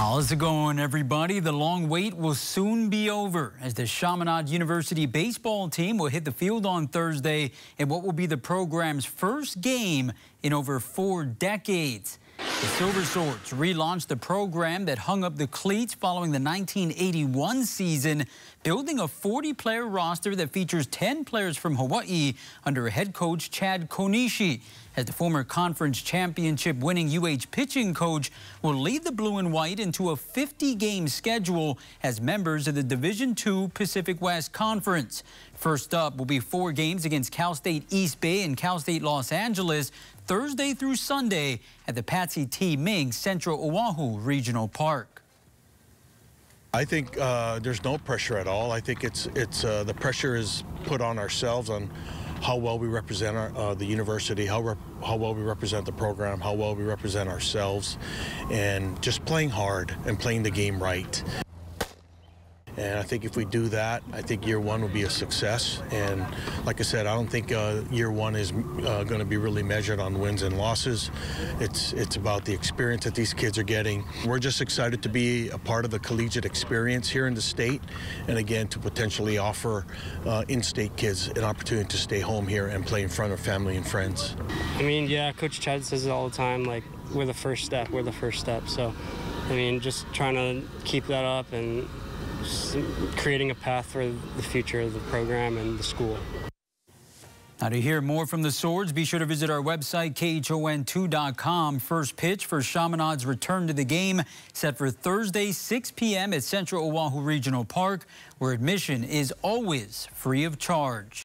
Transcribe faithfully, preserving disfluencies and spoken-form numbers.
How's it going, everybody? The long wait will soon be over as the Chaminade University baseball team will hit the field on Thursday in what will be the program's first game in over four decades. The Silver Swords relaunched the program that hung up the cleats following the nineteen eighty-one season, building a forty player roster that features ten players from Hawaii under head coach Chad Konishi, as the former conference championship winning U H pitching coach will lead the blue and white into a fifty game schedule as members of the Division two Pacific West Conference. First up will be four games against Cal State East Bay and Cal State Los Angeles Thursday through Sunday at the Patsy T. Ming Central Oahu Regional Park. I think uh, there's no pressure at all. I think it's it's uh, the pressure is put on ourselves on how well we represent our, uh, the university, how, rep how well we represent the program, how well we represent ourselves, and just playing hard and playing the game right. And I think if we do that, I think year one will be a success. And like I said, I don't think uh, year one is uh, going to be really measured on wins and losses. It's, it's about the experience that these kids are getting. We're just excited to be a part of the collegiate experience here in the state, and again, to potentially offer uh, in-state kids an opportunity to stay home here and play in front of family and friends. I mean, yeah, Coach Chad says it all the time, like, we're the first step, we're the first step. So, I mean, just trying to keep that up and creating a path for the future of the program and the school. Now, to hear more from the Swords, be sure to visit our website, K H O N two dot com. First pitch for Chaminade's return to the game set for Thursday, six p m at Central Oahu Regional Park, where admission is always free of charge.